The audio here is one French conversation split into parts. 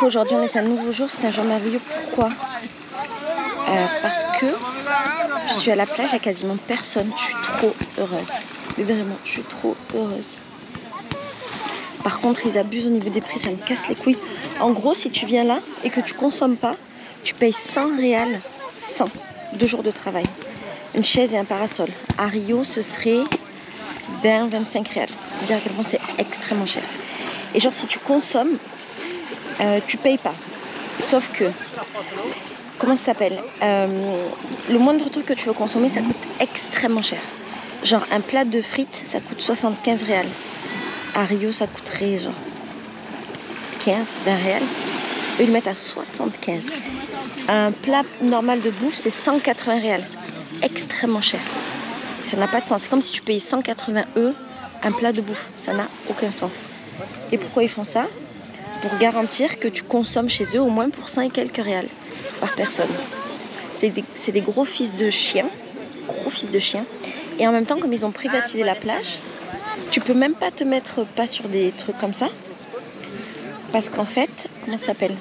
qu'aujourd'hui on est un nouveau jour, c'est un jour merveilleux. Pourquoi? Parce que je suis à la plage, il n'y a quasiment personne. Je suis trop heureuse. Mais vraiment, je suis trop heureuse. Par contre, ils abusent au niveau des prix, ça me casse les couilles. En gros, si tu viens là et que tu consommes pas, tu payes 100 réals, 100, 2 jours de travail. Une chaise et un parasol. À Rio, ce serait 25 réals. Je veux dire à quel point c'est extrêmement cher. Et genre, si tu consommes, tu payes pas. Sauf que, comment ça s'appelle, le moindre truc que tu veux consommer, ça coûte extrêmement cher. Genre, un plat de frites, ça coûte 75 réals. À Rio, ça coûterait genre 15, 20 réals. Eux, ils le mettent à 75. Un plat normal de bouffe, c'est 180 réals. Extrêmement cher. Ça n'a pas de sens. C'est comme si tu payais 180 € un plat de bouffe. Ça n'a aucun sens. Et pourquoi ils font ça? Pour garantir que tu consommes chez eux au moins pour 100 et quelques réals par personne. C'est des gros fils de chiens. Gros fils de chiens. Et en même temps, comme ils ont privatisé la plage, tu peux même pas te mettre pas sur des trucs comme ça. Parce qu'en fait, comment ça s'appelle?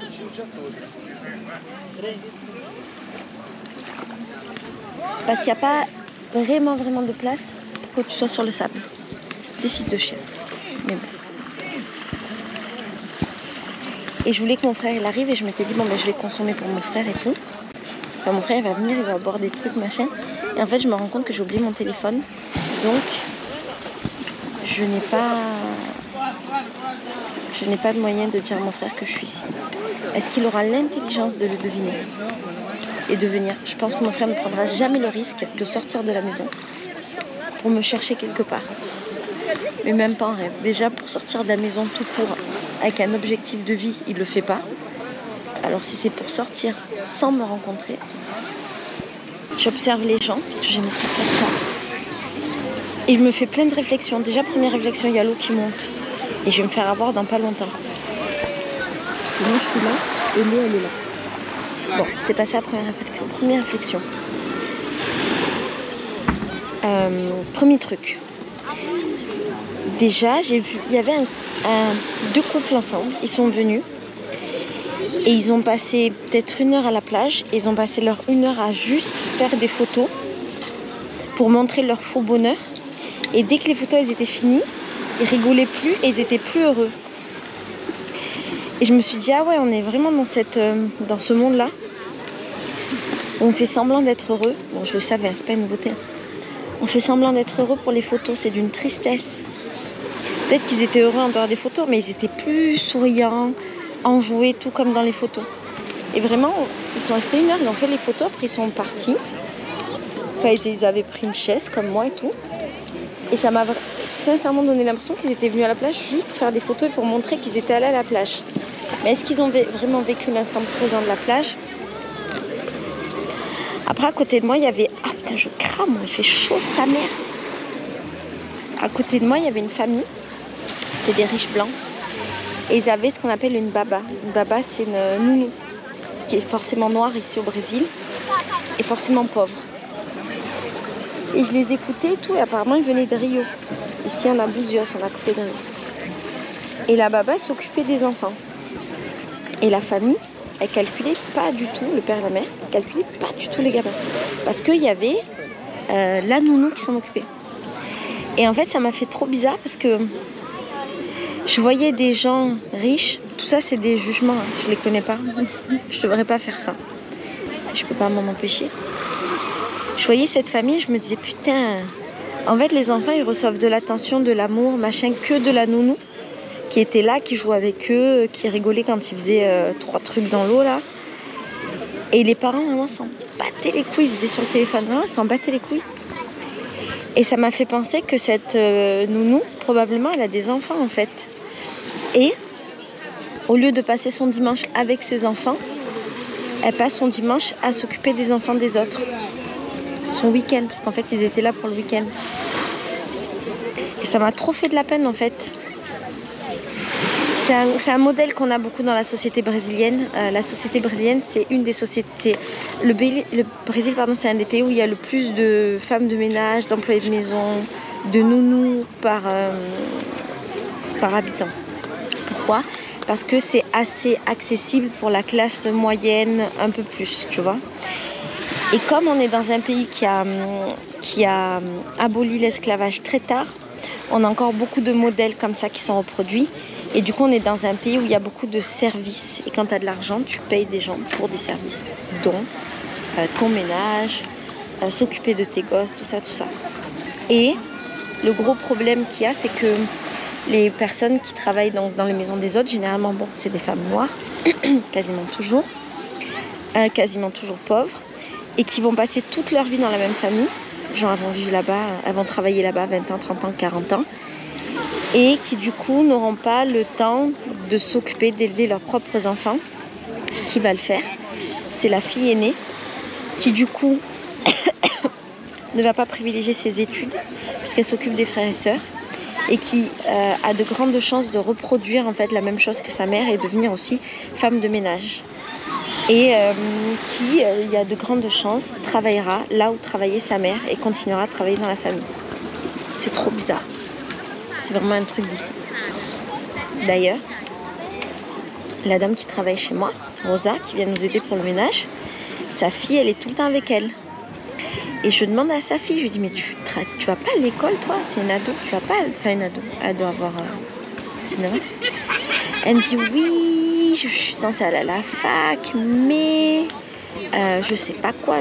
Parce qu'il n'y a pas vraiment de place pour que tu sois sur le sable. Des fils de chien. Mais bon. Et je voulais que mon frère il arrive et je m'étais dit bon ben je vais consommer pour mon frère et tout. Enfin, mon frère il va venir, il va boire des trucs machin. Et en fait je me rends compte que j'ai oublié mon téléphone. Donc je n'ai pas de moyen de dire à mon frère que je suis ici. Est-ce qu'il aura l'intelligence de le deviner et de venir? Je pense que mon frère ne prendra jamais le risque de sortir de la maison pour me chercher quelque part. Mais même pas en rêve. Déjà pour sortir de la maison tout court avec un objectif de vie, il le fait pas. Alors si c'est pour sortir sans me rencontrer, j'observe les gens parce que j'aime trop faire ça. Et je me fais plein de réflexions. Déjà première réflexion, il y a l'eau qui monte. Et je vais me faire avoir dans pas longtemps. Et moi je suis là et l'eau elle est là. Bon, c'était passé la première réflexion. Première réflexion. Premier truc. Déjà, j'ai vu, il y avait deux couples ensemble. Ils sont venus et ils ont passé peut-être 1 heure à la plage. Et ils ont passé leur 1 heure à juste faire des photos pour montrer leur faux bonheur. Et dès que les photos elles étaient finies, ils rigolaient plus et ils étaient plus heureux. Et je me suis dit ah ouais, on est vraiment dans ce monde-là. On fait semblant d'être heureux. Bon, je le savais, c'est pas une beauté. On fait semblant d'être heureux pour les photos, c'est d'une tristesse. Peut-être qu'ils étaient heureux en dehors des photos, mais ils étaient plus souriants, enjoués, tout comme dans les photos. Et vraiment, ils sont restés 1 heure, ils ont fait les photos, après ils sont partis. Enfin, ils avaient pris une chaise comme moi et tout. Et ça m'a sincèrement donné l'impression qu'ils étaient venus à la plage juste pour faire des photos et pour montrer qu'ils étaient allés à la plage. Mais est-ce qu'ils ont vraiment vécu l'instant présent de la plage? Après, à côté de moi, il y avait... Ah putain, je crame, il fait chaud sa mère. À côté de moi, il y avait une famille. C'était des riches blancs. Et ils avaient ce qu'on appelle une baba. Une baba, c'est une nounou qui est forcément noire ici au Brésil et forcément pauvre. Et je les écoutais et tout. Et apparemment, ils venaient de Rio. Ici, on a Buzios, on est à côté de Rio. Et la baba s'occupait des enfants. Et la famille... elle calculait pas du tout, le père et la mère, calculait pas du tout les gamins. Parce qu'il y avait la nounou qui s'en occupait. Et en fait, ça m'a fait trop bizarre parce que je voyais des gens riches. Tout ça, c'est des jugements, hein, je les connais pas. Je devrais pas faire ça. Je peux pas m'en empêcher. Je voyais cette famille, je me disais, putain... En fait, les enfants, ils reçoivent de l'attention, de l'amour, machin, que de la nounou. Qui était là, qui jouait avec eux, qui rigolait quand ils faisaient 3 trucs dans l'eau là. Et les parents vraiment s'en battaient les couilles, ils étaient sur le téléphone, vraiment ils s'en battaient les couilles. Et ça m'a fait penser que cette nounou, probablement elle a des enfants en fait. Et au lieu de passer son dimanche avec ses enfants, elle passe son dimanche à s'occuper des enfants des autres. Son week-end, parce qu'en fait ils étaient là pour le week-end. Et ça m'a trop fait de la peine en fait. C'est un modèle qu'on a beaucoup dans la société brésilienne. La société brésilienne, c'est une des sociétés... Le Brésil, pardon, c'est un des pays où il y a le plus de femmes de ménage, d'employés de maison, de nounous par habitant. Pourquoi? parce que c'est assez accessible pour la classe moyenne, un peu plus, tu vois. Et comme on est dans un pays qui a aboli l'esclavage très tard, on a encore beaucoup de modèles comme ça qui sont reproduits. Et du coup, on est dans un pays où il y a beaucoup de services. Et quand tu as de l'argent, tu payes des gens pour des services, dont ton ménage, s'occuper de tes gosses, tout ça, tout ça. Et le gros problème qu'il y a, c'est que les personnes qui travaillent dans les maisons des autres, généralement, bon, c'est des femmes noires, quasiment toujours pauvres, et qui vont passer toute leur vie dans la même famille. Genre, elles vont vivre là-bas, elles vont travailler là-bas 20 ans, 30 ans, 40 ans. Et qui, du coup, n'auront pas le temps de s'occuper d'élever leurs propres enfants. Qui va le faire? C'est la fille aînée qui, du coup, ne va pas privilégier ses études parce qu'elle s'occupe des frères et sœurs et qui a de grandes chances de reproduire en fait la même chose que sa mère et devenir aussi femme de ménage. Et qui, il y a de grandes chances, travaillera là où travaillait sa mère et continuera à travailler dans la famille. C'est trop bizarre. C'est vraiment un truc d'ici. D'ailleurs, la dame qui travaille chez moi, Rosa, qui vient nous aider pour le ménage, sa fille, elle est tout le temps avec elle. Et je demande à sa fille, je lui dis, mais tu vas pas à l'école, toi? C'est une ado, tu vas pas... Enfin, une ado, elle doit avoir 19 ans. Elle me dit, oui, je suis censée aller à la fac, mais je sais pas quoi.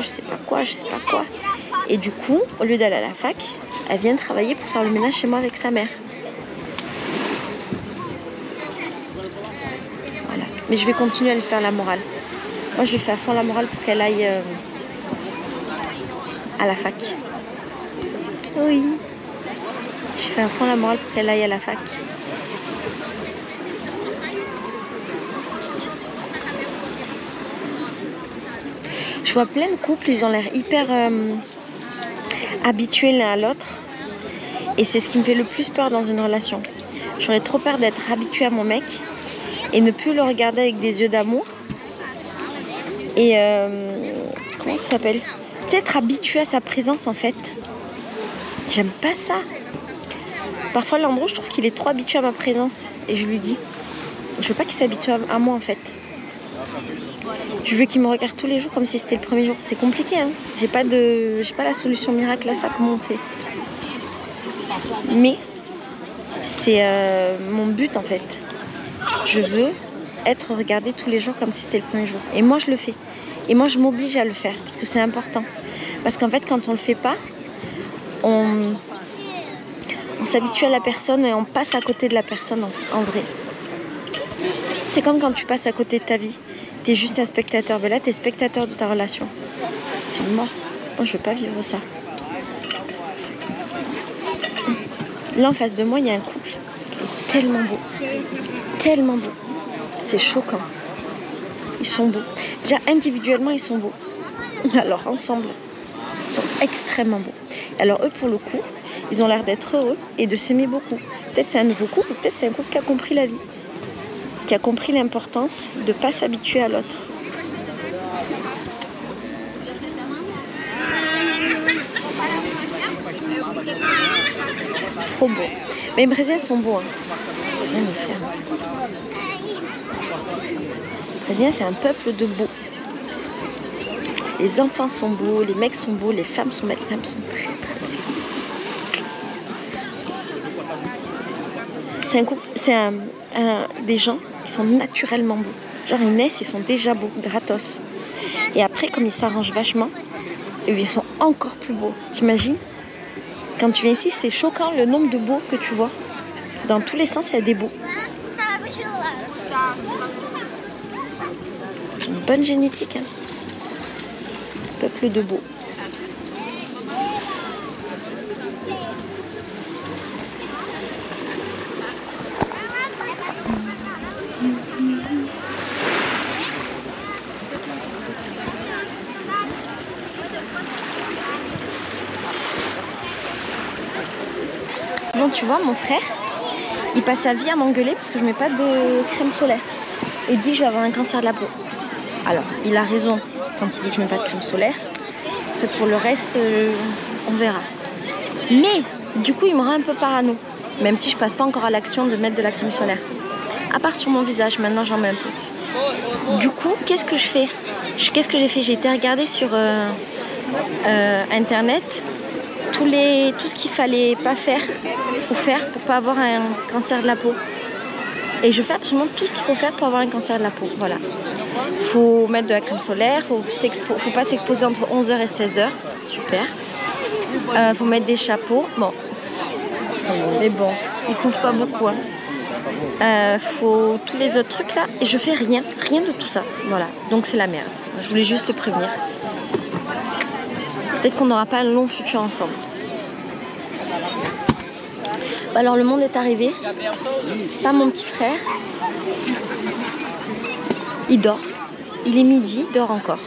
Et du coup, au lieu d'aller à la fac, elle vient travailler pour faire le ménage chez moi avec sa mère. Voilà. Mais je vais continuer à lui faire la morale. Moi, je lui fais à fond la morale pour qu'elle aille à la fac. Oui. Je fais à fond la morale pour qu'elle aille à la fac. Je vois plein de couples, ils ont l'air hyper habitués l'un à l'autre. Et c'est ce qui me fait le plus peur dans une relation. J'aurais trop peur d'être habituée à mon mec et ne plus le regarder avec des yeux d'amour. Et comment ça s'appelle? Être habituée à sa présence en fait. J'aime pas ça. Parfois Landreau, je trouve qu'il est trop habitué à ma présence. Et je lui dis, je veux pas qu'il s'habitue à moi en fait. Je veux qu'il me regarde tous les jours comme si c'était le premier jour. C'est compliqué, hein. J'ai pas la solution miracle à ça, comment on fait. Mais c'est mon but en fait. Je veux être regardée tous les jours comme si c'était le premier jour. Et moi je le fais. Et moi je m'oblige à le faire parce que c'est important. Parce qu'en fait quand on le fait pas, on s'habitue à la personne et on passe à côté de la personne en vrai. C'est comme quand tu passes à côté de ta vie. T'es juste un spectateur. Mais là t'es spectateur de ta relation. C'est mort. Moi je veux pas vivre ça. Là en face de moi il y a un couple qui est tellement beau. Tellement beau. C'est choquant. Ils sont beaux. Déjà individuellement ils sont beaux. Alors ensemble ils sont extrêmement beaux. Alors eux pour le coup ils ont l'air d'être heureux et de s'aimer beaucoup. Peut-être c'est un nouveau couple, peut-être c'est un couple qui a compris la vie, qui a compris l'importance de ne pas s'habituer à l'autre. Trop beau. Mais les Brésiliens sont beaux. Hein. Les Brésiliens, c'est un peuple de beaux. Les enfants sont beaux, les mecs sont beaux, les femmes sont belles. Les femmes sont très très belles. C'est un couple, c'est des gens qui sont naturellement beaux. Genre ils naissent, ils sont déjà beaux, gratos. Et après, comme ils s'arrangent vachement, ils sont encore plus beaux. T'imagines? Quand tu viens ici, c'est choquant le nombre de beaux que tu vois. Dans tous les sens, il y a des beaux. Une bonne génétique, hein. Peuple de beaux. Bon, tu vois, mon frère, il passe sa vie à m'engueuler parce que je mets pas de crème solaire. Il dit que je vais avoir un cancer de la peau. Alors, il a raison quand il dit que je mets pas de crème solaire. Pour le reste, on verra. Mais, du coup, il me rend un peu parano. Même si je passe pas encore à l'action de mettre de la crème solaire. À part sur mon visage, maintenant j'en mets un peu. Du coup, qu'est-ce que je fais? Qu'est-ce que j'ai fait? J'ai été regarder sur internet tout ce qu'il fallait pas faire ou faire pour pas avoir un cancer de la peau. Et je fais absolument tout ce qu'il faut faire pour avoir un cancer de la peau. Voilà. Faut mettre de la crème solaire, faut pas s'exposer entre 11h et 16h. Super. Faut mettre des chapeaux. Bon. Mais bon, ils couvrent pas beaucoup. Hein. Faut tous les autres trucs là. Et je fais rien de tout ça. Voilà. Donc c'est la merde. Je voulais juste te prévenir. Peut-être qu'on n'aura pas un long futur ensemble. Alors le monde est arrivé. Pas mon petit frère. Il dort. Il est midi, il dort encore.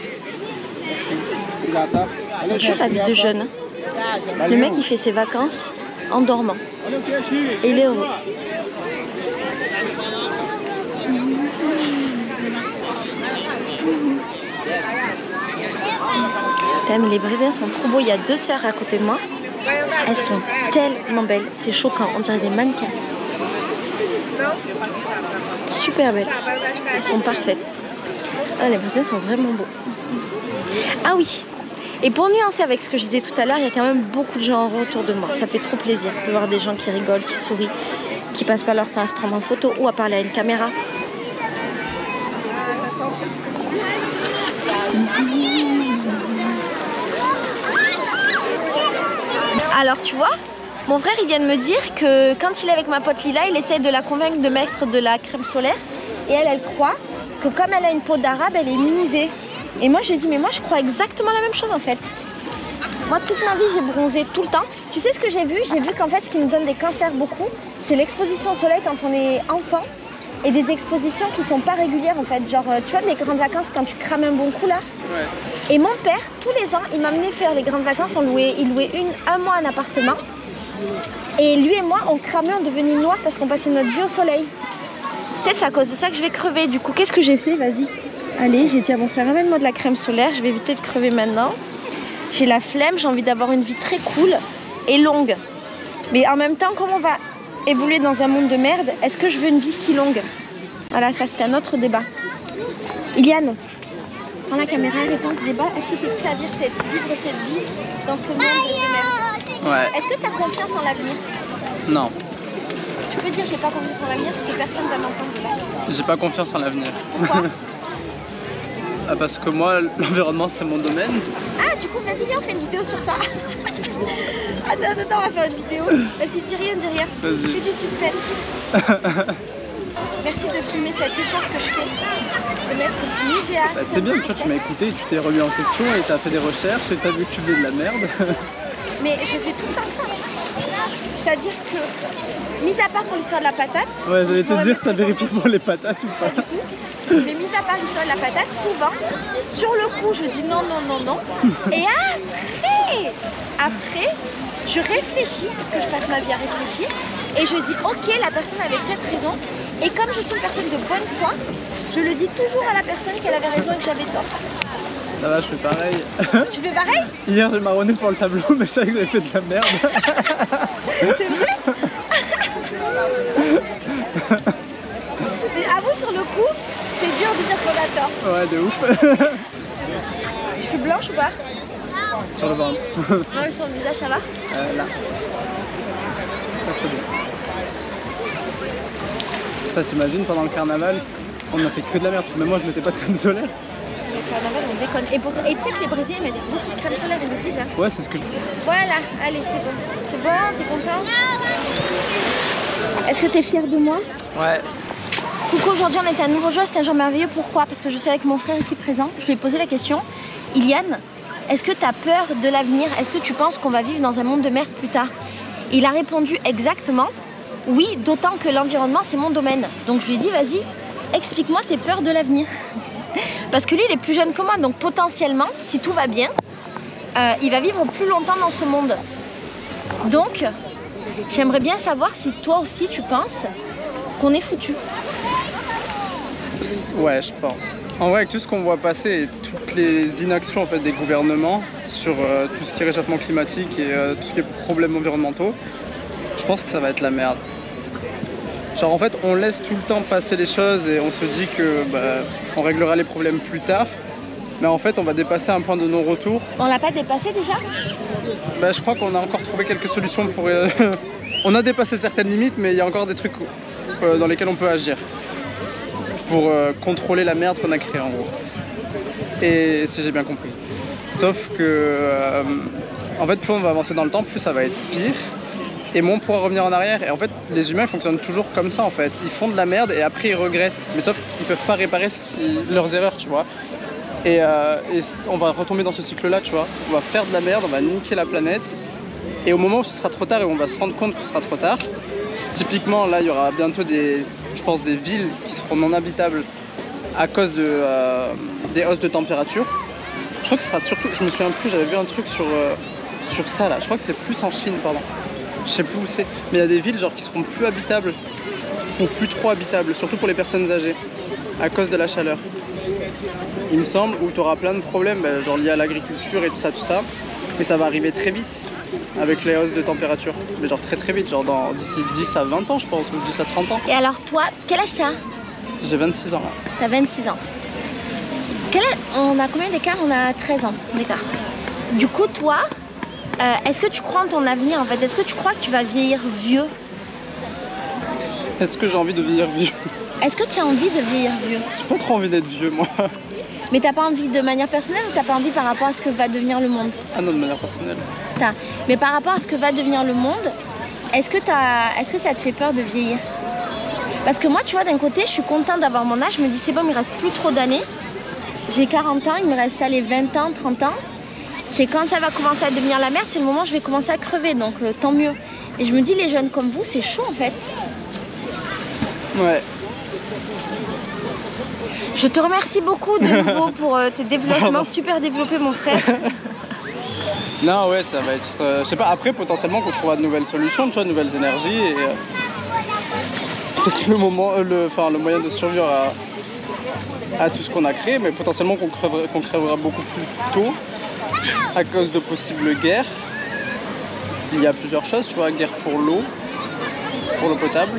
C'est chaud la vie de jeune. Le mec il fait ses vacances en dormant. Et il est heureux. Mais les Brésiliens sont trop beaux. Il y a 2 sœurs à côté de moi. Elles sont tellement belles. C'est choquant. On dirait des mannequins. Super belles. Elles sont parfaites. Ah, les Brésiliens sont vraiment beaux. Ah oui. Et pour nuancer avec ce que je disais tout à l'heure, il y a quand même beaucoup de gens heureux autour de moi. Ça fait trop plaisir de voir des gens qui rigolent, qui sourient, qui passent pas leur temps à se prendre en photo ou à parler à une caméra. Alors tu vois, mon frère il vient de me dire que quand il est avec ma pote Lila, il essaie de la convaincre de mettre de la crème solaire. Et elle croit que comme elle a une peau d'arabe, elle est immunisée. Et moi je lui ai dit, mais moi je crois exactement la même chose en fait. Moi toute ma vie j'ai bronzé tout le temps. Tu sais ce que j'ai vu? J'ai vu qu'en fait ce qui nous donne des cancers beaucoup, c'est l'exposition au soleil quand on est enfant. Et des expositions qui sont pas régulières en fait. Genre tu vois les grandes vacances quand tu crames un bon coup là. Ouais. Et mon père, tous les ans, il m'amenait faire les grandes vacances. Il louait un mois un appartement. Et lui et moi, on cramait, on devenait noirs parce qu'on passait notre vie au soleil. Peut-être c'est à cause de ça que je vais crever. Du coup, qu'est-ce que j'ai fait? Vas-y. Allez, j'ai dit à mon frère, ramène-moi de la crème solaire. Je vais éviter de crever maintenant. J'ai la flemme, j'ai envie d'avoir une vie très cool et longue. Mais en même temps, comme on va évoluer dans un monde de merde, est-ce que je veux une vie si longue? Voilà, ça c'est un autre débat. Iliane, prends la caméra et réponds ce débat. Est-ce que tu es prêt à vivre cette vie dans ce monde de merde? Ouais. Est-ce que tu as confiance en l'avenir? Non. Tu peux dire j'ai pas confiance en l'avenir parce que personne va m'entendre. J'ai pas confiance en l'avenir. Pourquoi? Parce que moi, l'environnement c'est mon domaine. Ah, du coup, vas-y, viens, on fait une vidéo sur ça. Attends, on va faire une vidéo. Vas-y, dis rien. Fais du suspense. Merci de filmer cet effort que je fais. De mettre Nivea. Bah, c'est bien, tu m'as écouté, tu t'es remis en question et tu as fait des recherches et tu as vu que tu faisais de la merde. Mais je fais tout le temps ça. C'est-à-dire que, mis à part pour l'histoire de la patate. Ouais, j'allais te dire, t'as vérifié pour les patates ou pas? Mais mis à part l'histoire de la patate, souvent, sur le coup, je dis non. Et après, je réfléchis, parce que je passe ma vie à réfléchir, et je dis ok, la personne avait peut-être raison. Et comme je suis une personne de bonne foi, je le dis toujours à la personne qu'elle avait raison et que j'avais tort. Ça va, je fais pareil. Tu fais pareil? Hier, j'ai marronné pour le tableau, mais je savais que j'avais fait de la merde. C'est vrai? Mais avoue, sur le coup, c'est dur de dire qu'on a tort. Ouais, de ouf. Je suis blanche ou pas? Sur le ventre. Non, mais sur le visage, ça va? Là. Ça, c'est bien. Ça, t'imagines, pendant le carnaval, on a fait que de la merde. Même moi, je mettais pas de crème solaire. Le carnaval, on déconne. Et tu sais que les Brésiliens mettent beaucoup de crème solaire, ils le disent. Hein. Ouais, c'est ce que je... Voilà, allez, c'est bon. C'est bon, t'es content? Est-ce que t'es fière de moi? Ouais. Coucou, aujourd'hui on est à un nouveau jour, c'est un jour merveilleux. Pourquoi? Parce que je suis avec mon frère ici présent. Je lui ai posé la question. Iliane, est-ce que tu as peur de l'avenir? Est-ce que tu penses qu'on va vivre dans un monde de merde plus tard? Il a répondu exactement. Oui, d'autant que l'environnement c'est mon domaine. Donc je lui ai dit, vas-y, explique-moi tes peurs de l'avenir. Parce que lui il est plus jeune que moi, donc potentiellement, si tout va bien, il va vivre plus longtemps dans ce monde. Donc, j'aimerais bien savoir si toi aussi tu penses qu'on est foutu. Ouais, je pense. En vrai, avec tout ce qu'on voit passer et toutes les inactions en fait, des gouvernements sur tout ce qui est réchauffement climatique et tout ce qui est problèmes environnementaux, je pense que ça va être la merde. Genre en fait on laisse tout le temps passer les choses et on se dit que on réglera les problèmes plus tard. Mais en fait on va dépasser un point de non-retour. On l'a pas dépassé déjà? Je crois qu'on a encore trouvé quelques solutions pour... on a dépassé certaines limites mais il y a encore des trucs dans lesquels on peut agir. Pour contrôler la merde qu'on a créée en gros. Et si j'ai bien compris. Sauf que en fait plus on va avancer dans le temps, plus ça va être pire. Et moins on pourra revenir en arrière. Et en fait, les humains fonctionnent toujours comme ça en fait. Ils font de la merde et après ils regrettent. Mais sauf qu'ils peuvent pas réparer leurs erreurs, tu vois. Et on va retomber dans ce cycle-là, tu vois. On va faire de la merde, on va niquer la planète. Et au moment où ce sera trop tard et où on va se rendre compte que ce sera trop tard, typiquement là, il y aura bientôt je pense des villes qui seront non habitables à cause des hausses de température. Je crois que ce sera surtout, je me souviens plus, j'avais vu un truc sur ça là. Je crois que c'est plus en Chine, pardon. Je sais plus où c'est, mais il y a des villes genre qui seront plus habitables ou plus trop habitables, surtout pour les personnes âgées, à cause de la chaleur. Il me semble, où tu auras plein de problèmes, genre liés à l'agriculture et tout ça, mais ça va arriver très vite avec les hausses de température, mais genre très vite, genre d'ici 10 à 20 ans je pense, ou 10 à 30 ans. Et alors toi, quel âge t'as? J'ai 26 ans là. T'as 26 ans. On a combien d'écart? On a 13 ans d'écart. Du coup toi, est-ce que tu crois en ton avenir en fait? Est-ce que tu crois que tu vas vieillir vieux? Est-ce que j'ai envie de vieillir vieux? Est-ce que tu as envie de vieillir vieux? J'ai pas trop envie d'être vieux moi. Mais t'as pas envie de manière personnelle ou t'as pas envie par rapport à ce que va devenir le monde? Ah non, de manière personnelle. Mais par rapport à ce que va devenir le monde, est-ce que ça te fait peur de vieillir? Parce que moi tu vois, d'un côté je suis contente d'avoir mon âge, je me dis c'est bon, il me reste plus trop d'années. J'ai 40 ans, il me reste allez, 20 ans, 30 ans. C'est quand ça va commencer à devenir la merde, c'est le moment où je vais commencer à crever, donc tant mieux. Et je me dis les jeunes comme vous, c'est chaud en fait. Ouais. Je te remercie beaucoup de nouveau pour tes développements, super développés mon frère. Non ouais, ça va être... je sais pas, après potentiellement qu'on trouvera de nouvelles solutions, tu vois, de nouvelles énergies et... peut-être le moyen de survivre à tout ce qu'on a créé, mais potentiellement qu'on crèvera beaucoup plus tôt à cause de possibles guerres. Il y a plusieurs choses, tu vois, guerre pour l'eau potable.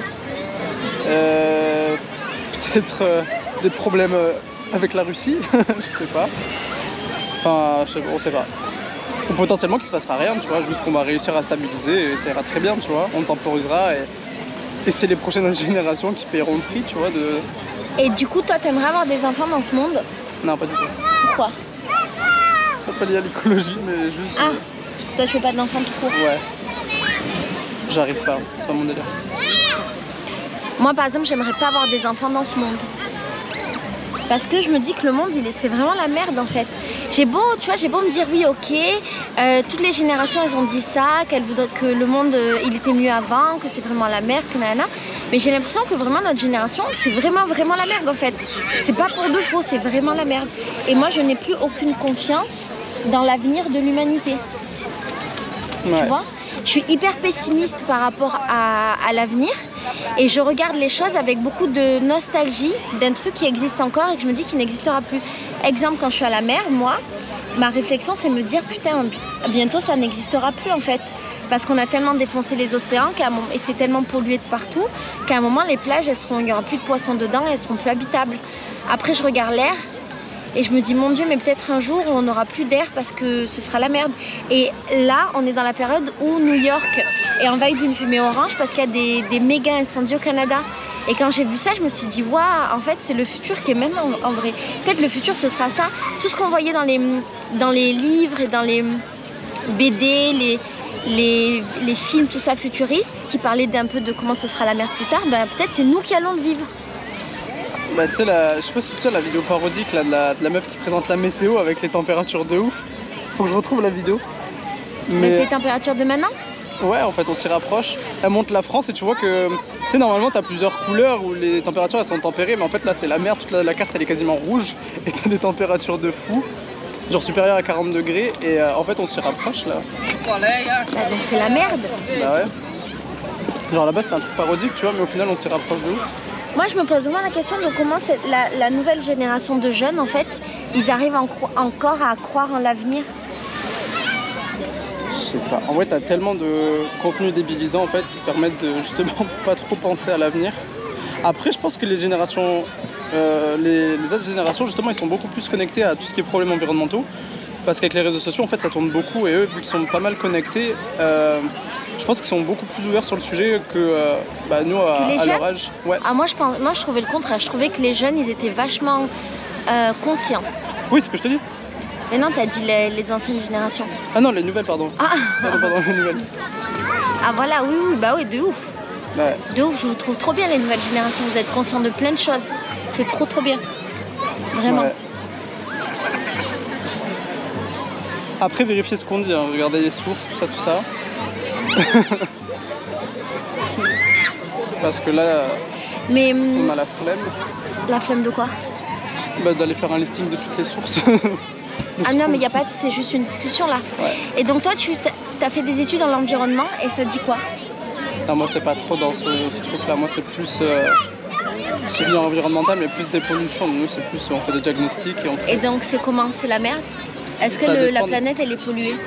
Peut-être des problèmes avec la Russie, je sais pas. Enfin, on sait pas. Ou potentiellement qu'il se passera rien, tu vois, juste qu'on va réussir à stabiliser et ça ira très bien, tu vois. On temporisera et c'est les prochaines générations qui paieront le prix, tu vois. Et du coup, toi, t'aimerais avoir des enfants dans ce monde? Non, pas du tout. Pourquoi? C'est pas lié à l'écologie, mais juste... Ah, parce que toi, tu veux pas d'enfants tout court? Ouais. J'arrive pas, c'est pas mon délire. Moi, par exemple, j'aimerais pas avoir des enfants dans ce monde. Parce que je me dis que le monde, c'est vraiment la merde en fait. J'ai beau me dire oui, ok, toutes les générations elles ont dit ça, qu'elles voudraient que le monde il était mieux avant, que c'est vraiment la merde, que nanana. Mais j'ai l'impression que vraiment notre génération, c'est vraiment la merde en fait. C'est pas pour de faux, c'est vraiment la merde. Et moi, je n'ai plus aucune confiance dans l'avenir de l'humanité. Ouais. Tu vois? Je suis hyper pessimiste par rapport à l'avenir. Et je regarde les choses avec beaucoup de nostalgie d'un truc qui existe encore et que je me dis qu'il n'existera plus. Exemple, quand je suis à la mer, moi, ma réflexion c'est me dire putain, bientôt ça n'existera plus en fait. Parce qu'on a tellement défoncé les océans et c'est tellement pollué de partout qu'à un moment les plages, il n'y aura plus de poissons dedans et elles seront plus habitables. Après je regarde l'air et je me dis mon Dieu, mais peut-être un jour on n'aura plus d'air parce que ce sera la merde. Et là on est dans la période où New York est envahi d'une fumée orange parce qu'il y a des méga incendies au Canada. Et quand j'ai vu ça, je me suis dit waouh, en fait c'est le futur qui est même en vrai. Peut-être le futur ce sera ça. Tout ce qu'on voyait dans les livres et dans les BD, les films, tout ça futuriste, qui parlaient d'un peu de comment ce sera la mer plus tard, ben, peut-être c'est nous qui allons le vivre. Bah tu sais, je sais pas si tu sais la vidéo parodique là, de la meuf qui présente la météo avec les températures de ouf. Faut que je retrouve la vidéo. Mais c'est les températures de maintenant? Ouais, en fait on s'y rapproche. Elle montre la France et tu vois que, tu sais, normalement t'as plusieurs couleurs où les températures elles sont tempérées, mais en fait là c'est la mer, toute la carte elle est quasiment rouge et t'as des températures de fou, genre supérieures à 40 degrés et en fait on s'y rapproche là. Ah, donc c'est la merde. Bah ouais. Genre là-bas c'était un truc parodique tu vois, mais au final on s'y rapproche de ouf. Moi je me pose vraiment la question de comment la nouvelle génération de jeunes en fait, ils arrivent encore à croire en l'avenir. Je sais sais pas. En vrai, t'as tellement de contenus débilisants en fait qui permettent de justement pas trop penser à l'avenir. Après, je pense que les générations, les autres générations, justement, ils sont beaucoup plus connectés à tout ce qui est problèmes environnementaux. Parce qu'avec les réseaux sociaux, en fait, ça tourne beaucoup et eux, vu qu'ils sont pas mal connectés, je pense qu'ils sont beaucoup plus ouverts sur le sujet que nous, à leur âge. Ouais. Ah, moi, je trouvais le contraire. Je trouvais que les jeunes, ils étaient vachement conscients. Oui, c'est ce que je te dis. Mais non, t'as dit les anciennes générations. Ah non, les nouvelles, pardon. Ah, pardon, les nouvelles. Ah voilà, oui, bah oui, de ouf. Ouais. De ouf, je vous trouve trop bien les nouvelles générations. Vous êtes conscients de plein de choses. C'est trop bien. Vraiment. Ouais. Après, vérifiez ce qu'on dit, hein. Regardez les sources, tout ça. Parce que là, Mais on a la flemme. la flemme de quoi? D'aller faire un listing de toutes les sources. Ah non, mais il n'y a pas, c'est juste une discussion là. Ouais. Et donc toi, tu as fait des études dans l'environnement et ça te dit quoi? Non, moi, c'est pas trop dans ce truc-là. Moi, c'est plus suivi environnemental, mais plus des pollutions. Nous, c'est plus, on fait des diagnostics et on fait... Et donc, c'est comment? C'est la merde? Est-ce que la planète, elle est polluée?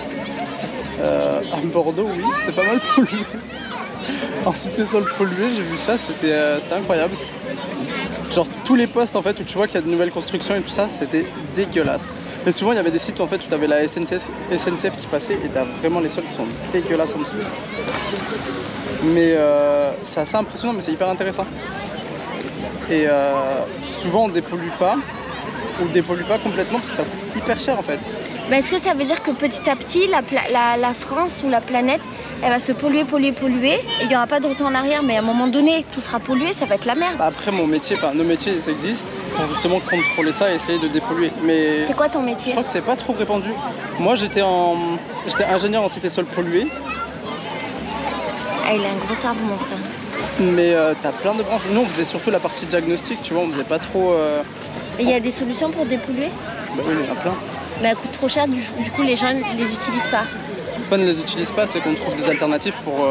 À Bordeaux, oui, c'est pas mal pollué. En cité sol pollué, j'ai vu ça, c'était incroyable. Genre tous les postes en fait où tu vois qu'il y a de nouvelles constructions et tout ça, c'était dégueulasse. Mais souvent il y avait des sites où en fait tu avais la SNCF qui passait et t'as vraiment les sols qui sont dégueulasses en dessous. Mais c'est assez impressionnant, mais c'est hyper intéressant. Et souvent on dépollue pas ou dépollue pas complètement parce que ça coûte hyper cher en fait. Mais est-ce que ça veut dire que petit à petit la France ou la planète, elle va se polluer et il n'y aura pas de retour en arrière, mais à un moment donné tout sera pollué, ça va être la merde? Après mon métier, nos métiers ils existent pour justement contrôler ça et essayer de dépolluer. Mais c'est quoi ton métier? Je crois que c'est pas trop répandu. Moi j'étais ingénieur en cité sol pollué. Ah, il a un gros cerveau mon frère. Mais t'as plein de branches. Nous on faisait surtout la partie diagnostic, tu vois, on faisait pas trop... Et il y a des solutions pour dépolluer? Bah oui, il y en a plein. Mais elle coûte trop cher, du coup les gens ne les utilisent pas. C'est pas ne les utilise pas, c'est qu'on trouve des alternatives pour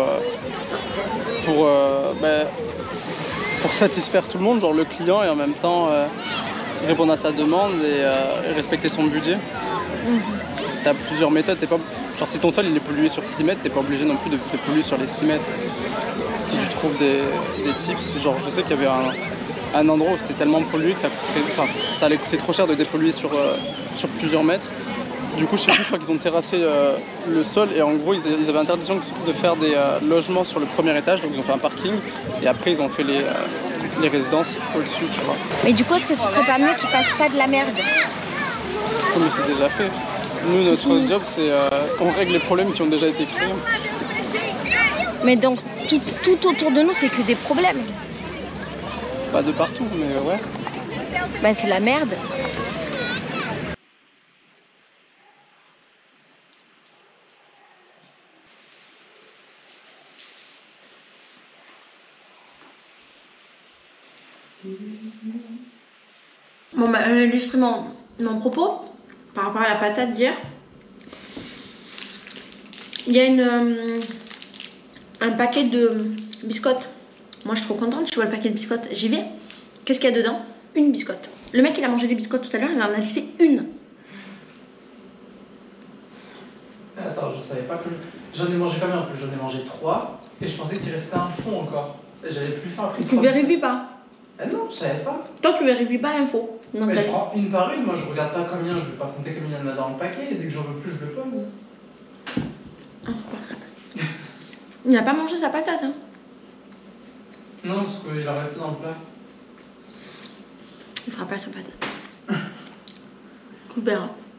satisfaire tout le monde, genre le client, et en même temps répondre à sa demande et respecter son budget. T'as plusieurs méthodes, genre si ton sol il est pollué sur 6 mètres, t'es pas obligé non plus de polluer sur les 6 mètres. Si tu trouves des tips, genre je sais qu'il y avait un endroit où c'était tellement pollué que ça allait coûter trop cher de dépolluer sur plusieurs mètres. Du coup, je sais plus, je crois qu'ils ont terrassé le sol et en gros, ils avaient interdiction de faire des logements sur le premier étage, donc ils ont fait un parking et après ils ont fait les résidences au-dessus, tu vois. Mais du coup, est-ce que ce serait pas mieux qu'ils fassent pas de la merde? Mais c'est déjà fait. Nous, notre job, c'est on règle les problèmes qui ont déjà été créés. Mais donc, tout autour de nous, c'est que des problèmes. Pas de partout, mais ouais. Bah, c'est la merde. Bon, bah, illustre mon propos par rapport à la patate d'hier. Il y a un paquet de biscottes. Moi, je suis trop contente. Je vois le paquet de biscottes. J'y vais. Qu'est-ce qu'il y a dedans? Une biscotte. Le mec, il a mangé des biscottes tout à l'heure. Il en a laissé une. Attends, je savais pas que... J'en ai mangé combien en plus? J'en ai mangé 3 et je pensais qu'il restait un fond encore. Et j'avais plus faim après. Tu vérifies pas. Ah non, je savais pas. Toi, tu vérifies pas l'info. Mais je prends une par une, moi je regarde pas combien, je vais pas compter combien il y en a dans le paquet, et dès que j'en veux plus, je le pose. Ah, il n'a pas mangé sa patate, hein. Non, parce qu'il a resté dans le plat. Il fera pas sa patate. Tu verras.